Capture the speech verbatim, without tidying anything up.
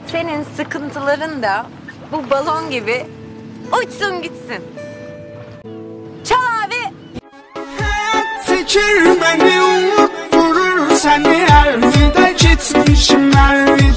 Senin sıkıntıların da bu balon gibi uçsun gitsin. Çal abi. Fikir beni unutturur seni, her vida gitmişim her vida.